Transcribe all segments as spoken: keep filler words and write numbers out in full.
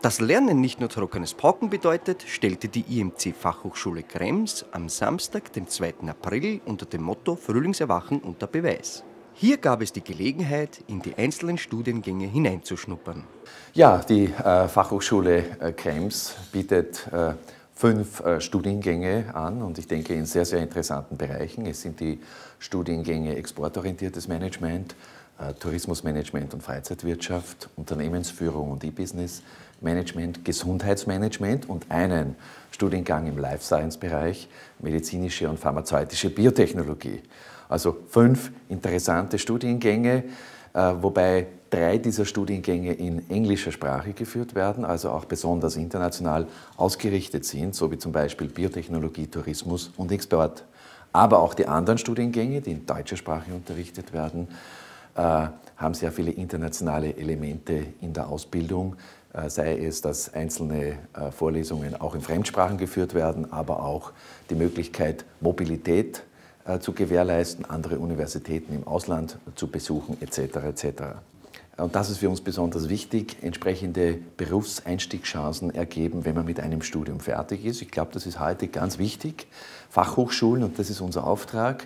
Dass Lernen nicht nur trockenes Pauken bedeutet, stellte die I M C-Fachhochschule Krems am Samstag, dem zweiten April, unter dem Motto Frühlingserwachen unter Beweis. Hier gab es die Gelegenheit, in die einzelnen Studiengänge hineinzuschnuppern. Ja, die äh, Fachhochschule äh, Krems bietet äh, fünf äh, Studiengänge an und ich denke in sehr, sehr interessanten Bereichen. Es sind die Studiengänge Exportorientiertes Management, äh, Tourismusmanagement und Freizeitwirtschaft, Unternehmensführung und E-Business Management, Gesundheitsmanagement und einen Studiengang im Life Science Bereich, medizinische und pharmazeutische Biotechnologie. Also fünf interessante Studiengänge, äh, wobei drei dieser Studiengänge in englischer Sprache geführt werden, also auch besonders international ausgerichtet sind, so wie zum Beispiel Biotechnologie, Tourismus und Export. Aber auch die anderen Studiengänge, die in deutscher Sprache unterrichtet werden, äh, haben sehr viele internationale Elemente in der Ausbildung, äh, sei es, dass einzelne äh, Vorlesungen auch in Fremdsprachen geführt werden, aber auch die Möglichkeit, Mobilität äh, zu gewährleisten, andere Universitäten im Ausland zu besuchen, et cetera et cetera. Und das ist für uns besonders wichtig, entsprechende Berufseinstiegschancen ergeben, wenn man mit einem Studium fertig ist. Ich glaube, das ist heute ganz wichtig. Fachhochschulen, und das ist unser Auftrag,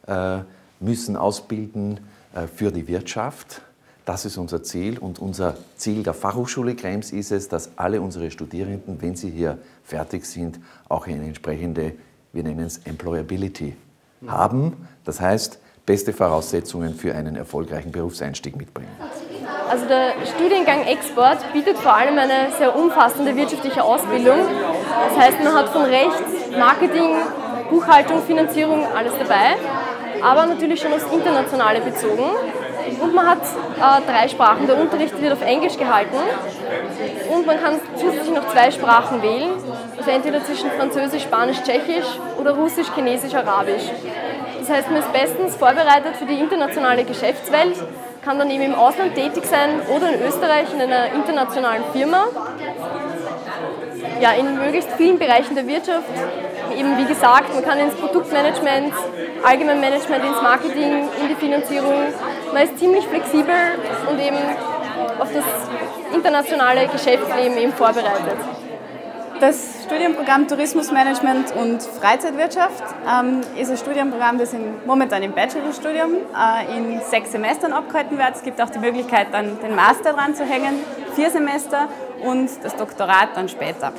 müssen ausbilden für die Wirtschaft. Das ist unser Ziel und unser Ziel der Fachhochschule Krems ist es, dass alle unsere Studierenden, wenn sie hier fertig sind, auch eine entsprechende, wir nennen es Employability, haben. Das heißt, beste Voraussetzungen für einen erfolgreichen Berufseinstieg mitbringen. Also der Studiengang Export bietet vor allem eine sehr umfassende wirtschaftliche Ausbildung. Das heißt, man hat von Recht, Marketing, Buchhaltung, Finanzierung, alles dabei, aber natürlich schon aufs Internationale bezogen. Und man hat äh, drei Sprachen. Der Unterricht wird auf Englisch gehalten und man kann zusätzlich noch zwei Sprachen wählen, also entweder zwischen Französisch, Spanisch, Tschechisch oder Russisch, Chinesisch, Arabisch. Das heißt, man ist bestens vorbereitet für die internationale Geschäftswelt, kann dann eben im Ausland tätig sein oder in Österreich in einer internationalen Firma. Ja, in möglichst vielen Bereichen der Wirtschaft. Eben wie gesagt, man kann ins Produktmanagement, Allgemeinmanagement, ins Marketing, in die Finanzierung. Man ist ziemlich flexibel und eben auf das internationale Geschäftsleben eben vorbereitet. Das Studienprogramm Tourismusmanagement und Freizeitwirtschaft ähm, ist ein Studienprogramm, das im, momentan im Bachelorstudium äh, in sechs Semestern abgehalten wird. Es gibt auch die Möglichkeit, dann den Master dran zu hängen, vier Semester und das Doktorat dann später.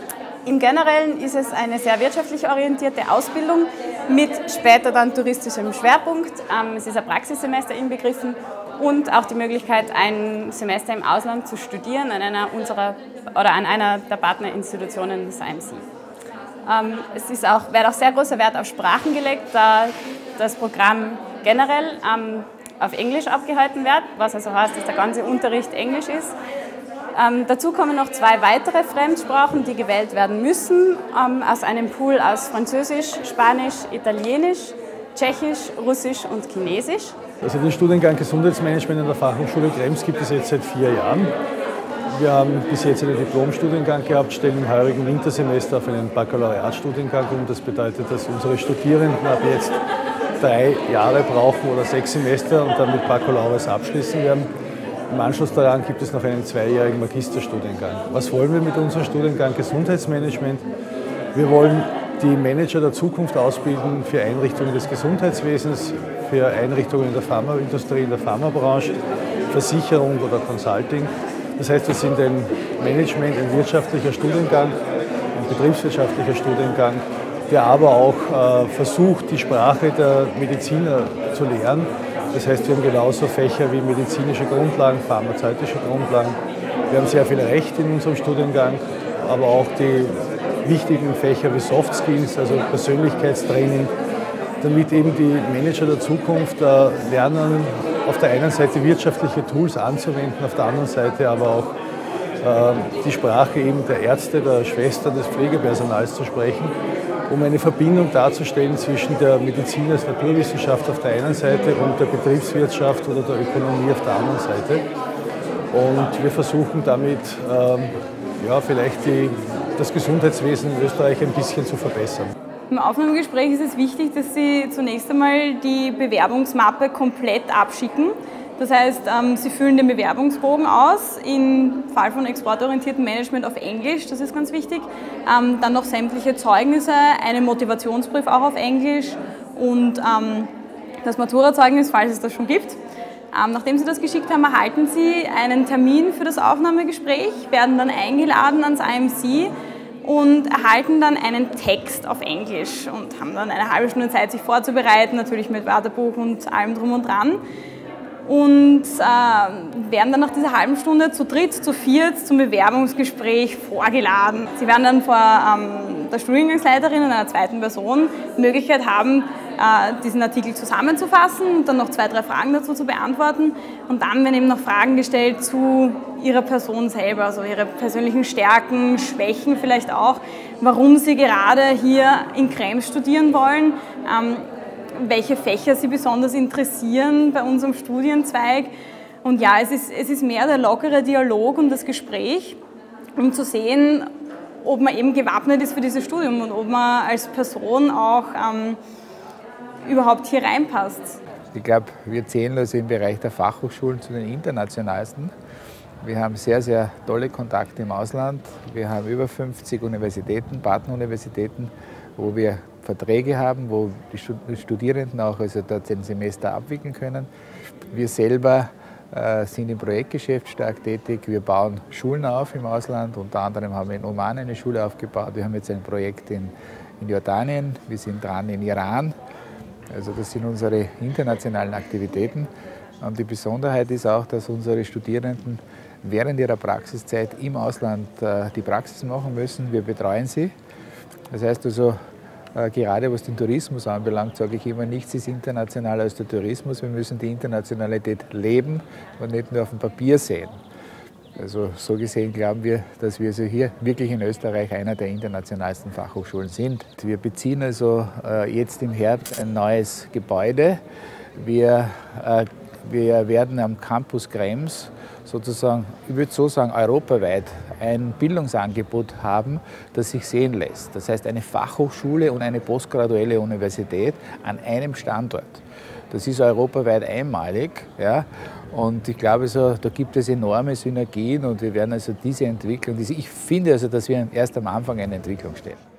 Im Generellen ist es eine sehr wirtschaftlich orientierte Ausbildung mit später dann touristischem Schwerpunkt. Ähm, es ist ein Praxissemester inbegriffen und auch die Möglichkeit, ein Semester im Ausland zu studieren an einer unserer oder an einer der Partnerinstitutionen des I M C. Ähm, es ist auch, wird auch sehr großer Wert auf Sprachen gelegt, da das Programm generell ähm, auf Englisch abgehalten wird, was also heißt, dass der ganze Unterricht Englisch ist. Ähm, dazu kommen noch zwei weitere Fremdsprachen, die gewählt werden müssen, ähm, aus einem Pool aus Französisch, Spanisch, Italienisch, Tschechisch, Russisch und Chinesisch. Also den Studiengang Gesundheitsmanagement an der Fachhochschule Krems gibt es jetzt seit vier Jahren. Wir haben bis jetzt einen Diplomstudiengang gehabt, stellen im heurigen Wintersemester auf einen Baccalaureatstudiengang um. Das bedeutet, dass unsere Studierenden ab jetzt drei Jahre brauchen oder sechs Semester und dann mit Baccalaureus abschließen werden. Im Anschluss daran gibt es noch einen zweijährigen Magisterstudiengang. Was wollen wir mit unserem Studiengang Gesundheitsmanagement? Wir wollen die Manager der Zukunft ausbilden für Einrichtungen des Gesundheitswesens, für Einrichtungen in der Pharmaindustrie, in der Pharmabranche, Versicherung oder Consulting. Das heißt, wir sind ein Management, ein wirtschaftlicher Studiengang, ein betriebswirtschaftlicher Studiengang, der aber auch äh, versucht, die Sprache der Mediziner zu lernen. Das heißt, wir haben genauso Fächer wie medizinische Grundlagen, pharmazeutische Grundlagen. Wir haben sehr viel Recht in unserem Studiengang, aber auch die wichtigen Fächer wie Soft Skills, also Persönlichkeitstraining, damit eben die Manager der Zukunft äh, lernen, auf der einen Seite wirtschaftliche Tools anzuwenden, auf der anderen Seite aber auch äh, die Sprache eben der Ärzte, der Schwestern, des Pflegepersonals zu sprechen, um eine Verbindung darzustellen zwischen der Medizin als Naturwissenschaft auf der einen Seite und der Betriebswirtschaft oder der Ökonomie auf der anderen Seite. Und wir versuchen damit ähm, ja, vielleicht die, das Gesundheitswesen in Österreich ein bisschen zu verbessern. Im Aufnahmegespräch ist es wichtig, dass Sie zunächst einmal die Bewerbungsmappe komplett abschicken. Das heißt, Sie füllen den Bewerbungsbogen aus, im Fall von exportorientiertem Management auf Englisch, das ist ganz wichtig. Dann noch sämtliche Zeugnisse, einen Motivationsbrief auch auf Englisch und das Maturazeugnis, falls es das schon gibt. Nachdem Sie das geschickt haben, erhalten Sie einen Termin für das Aufnahmegespräch, werden dann eingeladen ans I M C und erhalten dann einen Text auf Englisch und haben dann eine halbe Stunde Zeit, sich vorzubereiten, natürlich mit Wörterbuch und allem drum und dran. Und äh, werden dann nach dieser halben Stunde zu dritt, zu viert zum Bewerbungsgespräch vorgeladen. Sie werden dann vor ähm, der Studiengangsleiterin und einer zweiten Person die Möglichkeit haben, äh, diesen Artikel zusammenzufassen und dann noch zwei, drei Fragen dazu zu beantworten. Und dann werden eben noch Fragen gestellt zu ihrer Person selber, also ihre persönlichen Stärken, Schwächen vielleicht auch, warum sie gerade hier in Krems studieren wollen. Ähm, welche Fächer Sie besonders interessieren bei unserem Studienzweig. Und ja, es ist, es ist mehr der lockere Dialog und das Gespräch, um zu sehen, ob man eben gewappnet ist für dieses Studium und ob man als Person auch ähm, überhaupt hier reinpasst. Ich glaube, wir zählen also im Bereich der Fachhochschulen zu den internationalsten. Wir haben sehr, sehr tolle Kontakte im Ausland. Wir haben über fünfzig Universitäten, Partneruniversitäten, wo wir Verträge haben, wo die Studierenden auch also dort ein Semester abwickeln können. Wir selber äh, sind im Projektgeschäft stark tätig. Wir bauen Schulen auf im Ausland. Unter anderem haben wir in Oman eine Schule aufgebaut. Wir haben jetzt ein Projekt in, in Jordanien. Wir sind dran in Iran. Also das sind unsere internationalen Aktivitäten. Und die Besonderheit ist auch, dass unsere Studierenden während ihrer Praxiszeit im Ausland äh, die Praxis machen müssen. Wir betreuen sie. Das heißt also, gerade was den Tourismus anbelangt, sage ich immer, nichts ist internationaler als der Tourismus. Wir müssen die Internationalität leben und nicht nur auf dem Papier sehen. Also so gesehen glauben wir, dass wir also hier wirklich in Österreich einer der internationalsten Fachhochschulen sind. Wir beziehen also jetzt im Herbst ein neues Gebäude. Wir, wir werden am Campus Krems sozusagen, ich würde so sagen, europaweit ein Bildungsangebot haben, das sich sehen lässt. Das heißt, eine Fachhochschule und eine postgraduelle Universität an einem Standort. Das ist europaweit einmalig. Ja? Und ich glaube, so, da gibt es enorme Synergien und wir werden also diese Entwicklung, ich finde also, dass wir erst am Anfang einer Entwicklung stehen.